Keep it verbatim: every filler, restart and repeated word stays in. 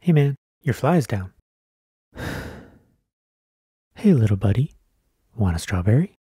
Hey man, your fly is down. Hey little buddy, want a strawberry?